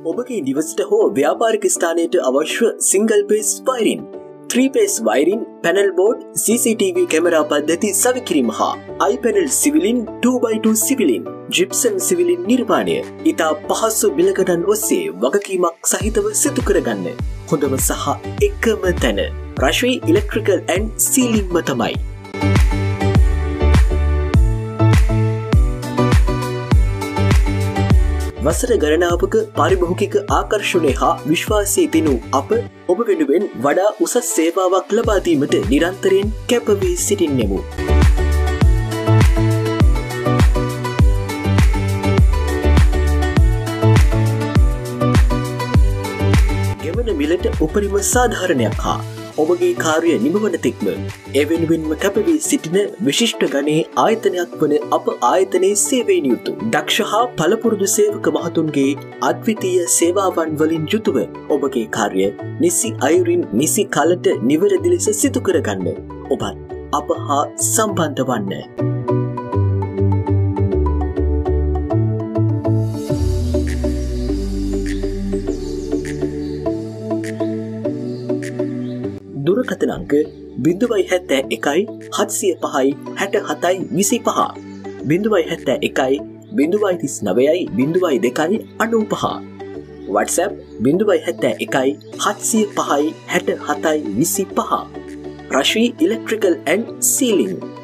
ඔබගේ නිවසට හෝ ව්‍යාපාරික ස්ථානයට අවශ්‍ය single phase wiring 3 phase wiring panel board CCTV camera පද්ධති සවිකිරීම හා iPanel සිවිලින් 2x2 සිවිලින් ජිප්සම් සිවිලින් නිර්මාණය ඉතා පහසු බිලකටන් ඔස්සේ වගකීමක් සහිතව සිදු කරගන්න හොඳම සහ එකම තැන Rashi Electrical and Ceiling තමයි. වසර ගණනාවක පාරිභෝගික ආකර්ෂණය හා විශ්වාසය තිනු අප ඔබ වෙනුවෙන් වඩා උසස් සේවාවක් ලබා දීමට නිරන්තරයෙන් කැප වී සිටින්නෙමු. ගෙවන මිලට උපරිම සාධාරණයක් හා ඔබගේ කාර්ය නිමවන තෙක්ම ඒ වෙනුවෙන්ම කැපවී සිටින විශිෂ්ට ගණයේ ආයතනයක් වන අප ආයතනයේ සේවයෙන් යුතු දක්ෂ හා පළපුරුදු සේවක මහතුන්ගේ අද්විතීය සේවාවන් වලින් යුතුව ඔබගේ කාර්ය නිසි අයුරින් නිසි කලට නිවැරදි ලෙස සිදු කරගන්න ඔබත් අප හා සම්බන්ධ වන්න. දුරකථන අංක 071 705 67 25 071 039 02 95 WhatsApp 071 705 67 25 Rashi Electrical and Ceiling